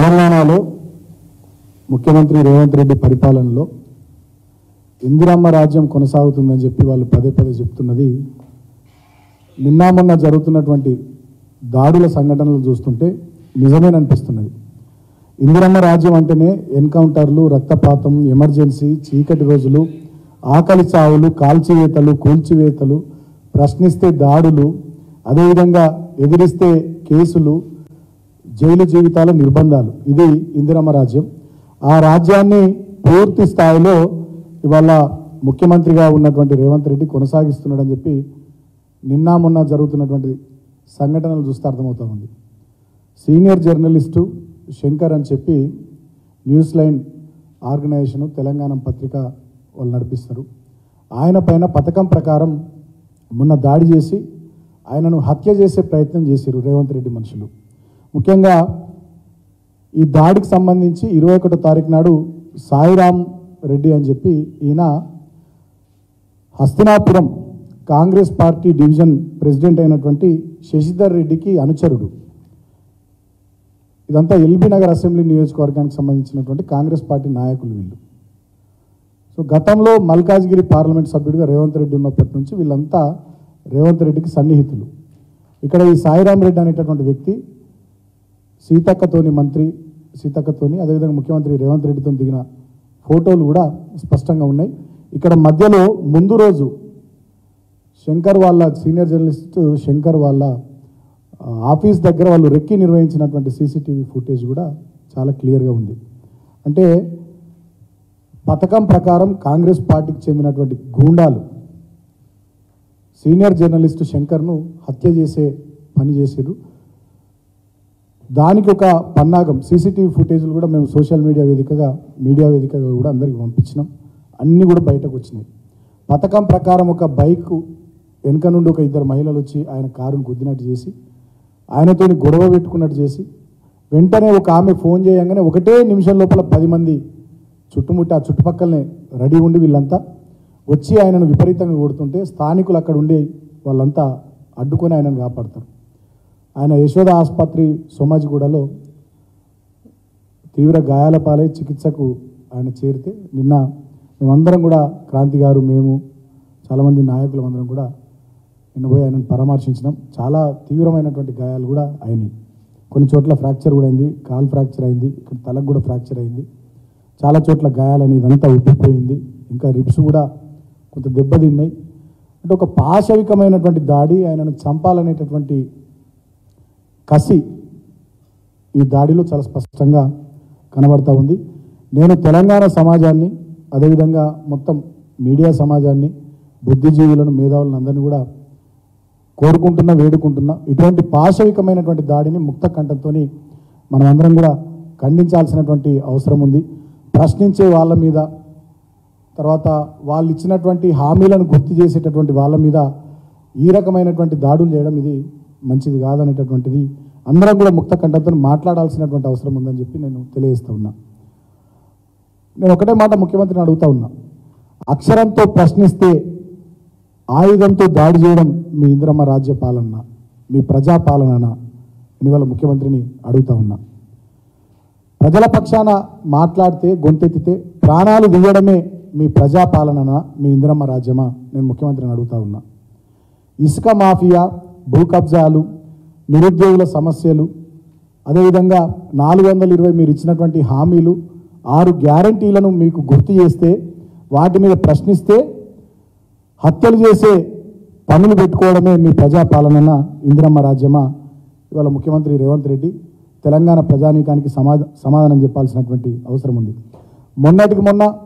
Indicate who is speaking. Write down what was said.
Speaker 1: తెలంగాణలో ముఖ్యమంత్రి రేవంత్ రెడ్డి పరిపాలనలో ఇందిరమ్మ రాజ్యం కొనసాగుతుందని చెప్పి వాళ్ళు పదే పదే చెప్తున్నది నిన్న మొన్న జరుగుతున్నటువంటి దాడుల సంఘటనలు చూస్తుంటే నిజమేననిపిస్తున్నది. ఇందిరమ్మ రాజ్యం అంటేనే ఎన్కౌంటర్లు, రక్తపాతం, ఎమర్జెన్సీ, చీకటి రోజులు, ఆకలి చావులు, కాల్చివేతలు, కూల్చివేతలు, ప్రశ్నిస్తే దాడులు, అదేవిధంగా ఎదిరిస్తే కేసులు, జైలు జీవితాల నిర్బంధాలు. ఇది ఇందిరమ్మ రాజ్యం. ఆ రాజ్యాన్ని పూర్తి స్థాయిలో ఇవాళ ముఖ్యమంత్రిగా ఉన్నటువంటి రేవంత్ రెడ్డి కొనసాగిస్తున్నాడని చెప్పి నిన్న మొన్న జరుగుతున్నటువంటి సంఘటనలు చూస్తే అర్థమవుతూ ఉంది. సీనియర్ జర్నలిస్టు శంకర్ అని చెప్పి న్యూస్ లైన్ ఆర్గనైజేషను తెలంగాణ పత్రిక వాళ్ళు నడిపిస్తారు. ఆయన పైన పథకం ప్రకారం మొన్న దాడి చేసి ఆయనను హత్య చేసే ప్రయత్నం చేశారు రేవంత్ రెడ్డి మనుషులు. ముఖ్యంగా ఈ దాడికి సంబంధించి 21వ తారీఖు నాడు సాయిరామ్ రెడ్డి అని చెప్పి ఈయన Hastinapuram Congress party division president అయినటువంటి శశిధర్ రెడ్డికి అనుచరుడు. ఇదంతా ఎల్బీ నగర్ అసెంబ్లీ నియోజకవర్గానికి సంబంధించినటువంటి కాంగ్రెస్ పార్టీ నాయకులు వీళ్ళు. సో గతంలో మల్కాజ్గిరి పార్లమెంట్ సభ్యుడిగా రేవంత్ రెడ్డి ఉన్నప్పటి నుంచి వీళ్ళంతా రేవంత్ రెడ్డికి సన్నిహితులు. ఇక్కడ ఈ సాయిరామ్ రెడ్డి అనేటటువంటి వ్యక్తి సీతక్కతోని అదేవిధంగా ముఖ్యమంత్రి రేవంత్ రెడ్డితో దిగిన ఫోటోలు కూడా స్పష్టంగా ఉన్నాయి. ఇక్కడ మధ్యలో ముందు రోజు శంకర్ వాళ్ళ సీనియర్ జర్నలిస్ట్ శంకర్ వాళ్ళ ఆఫీస్ దగ్గర వాళ్ళు రెక్కి నిర్వహించినటువంటి సీసీటీవీ ఫుటేజ్ కూడా చాలా క్లియర్గా ఉంది. అంటే పథకం ప్రకారం కాంగ్రెస్ పార్టీకి చెందినటువంటి గూండాలు సీనియర్ జర్నలిస్ట్ శంకర్ను హత్య చేసే పని చేశారు. దానికి ఒక పన్నాగం సీసీటీవీ ఫుటేజ్లు కూడా మేము సోషల్ మీడియా వేదికగా కూడా అందరికి పంపించినాం. అన్నీ కూడా బయటకు వచ్చినాయి. పథకం ప్రకారం ఒక బైక్ వెనుక నుండి ఒక 2 మహిళలు వచ్చి ఆయన కారును గుద్దినట్టు చేసి ఆయనతో గొడవ పెట్టుకున్నట్టు చేసి వెంటనే ఒక ఆమె ఫోన్ చేయగానే 1 నిమిషం లోపల 10 మంది చుట్టుముట్టి ఆ చుట్టుపక్కలనే రెడీ ఉండి వీళ్ళంతా వచ్చి ఆయనను విపరీతంగా కొడుతుంటే స్థానికులు అక్కడ ఉండి వాళ్ళంతా అడ్డుకొని ఆయనను కాపాడతారు. ఆయన యశోద ఆసుపత్రి సోమాజిగూడలో తీవ్ర గాయాల పాలై చికిత్సకు ఆయన చేరితే నిన్న మేమందరం కూడా క్రాంతి గారు మేము చాలామంది నాయకులు అందరం కూడా నిన్న పోయి ఆయనను పరామర్శించినాం. చాలా తీవ్రమైనటువంటి గాయాలు కూడా అయినాయి. కొన్ని చోట్ల ఫ్రాక్చర్ కూడా అయింది, కాలు ఫ్రాక్చర్ అయింది, ఇక్కడ తలకు కూడా ఫ్రాక్చర్ అయింది, చాలా చోట్ల గాయాలని ఇదంతా ఉబ్బిపోయింది, ఇంకా రిబ్స్ కూడా కొంత దెబ్బతిన్నాయి. అంటే ఒక పాశవికమైనటువంటి దాడి, ఆయనను చంపాలనేటటువంటి కసి ఈ దాడిలో చాలా స్పష్టంగా కనబడతా ఉంది. నేను తెలంగాణ సమాజాన్ని అదేవిధంగా మొత్తం మీడియా సమాజాన్ని బుద్ధిజీవులను మేధావులను అందరినీ కూడా వేడుకుంటున్నా ఇటువంటి పాశవికమైనటువంటి దాడిని ముక్త కంఠంతో మనం అందరం కూడా ఖండించాల్సినటువంటి అవసరం ఉంది. ప్రశ్నించే వాళ్ళ మీద తర్వాత వాళ్ళు ఇచ్చినటువంటి హామీలను గుర్తు చేసేటటువంటి వాళ్ళ మీద ఈ రకమైనటువంటి దాడులు చేయడం ఇది మంచిది కాదనేటటువంటిది అందరం కూడా ముక్త కంఠంతో మాట్లాడాల్సినటువంటి అవసరం ఉందని చెప్పి నేను తెలియజేస్తూ ఉన్నా. నేను ఒకటే మాట ముఖ్యమంత్రిని అడుగుతా ఉన్నా, అక్షరంతో ప్రశ్నిస్తే ఆయుధంతో దాడి చేయడం మీ ఇందిరమ్మ రాజ్య పాలన, మీ ప్రజాపాలన అని వాళ్ళ ముఖ్యమంత్రిని అడుగుతా ఉన్నా. ప్రజల పక్షాన మాట్లాడితే గొంతెత్తితే ప్రాణాలు దిగడమే మీ ప్రజాపాలన, మీ ఇందిరమ్మ రాజ్యమా? నేను ముఖ్యమంత్రిని అడుగుతా ఉన్నా. ఇసుక మాఫియా, భూ కబ్జాలు, నిరుద్యోగుల సమస్యలు, అదేవిధంగా 420 మీరు ఇచ్చినటువంటి హామీలు, 6 గ్యారంటీలను మీకు గుర్తు చేస్తే వాటి మీద ప్రశ్నిస్తే హత్యలు చేసే పనులు పెట్టుకోవడమే మీ ప్రజాపాలన, ఇందిరమ్మ రాజ్యమా? ఇవాళ ముఖ్యమంత్రి రేవంత్ రెడ్డి తెలంగాణ ప్రజానీకానికి సమాధానం చెప్పాల్సినటువంటి అవసరం ఉంది. మొన్నటికి మొన్న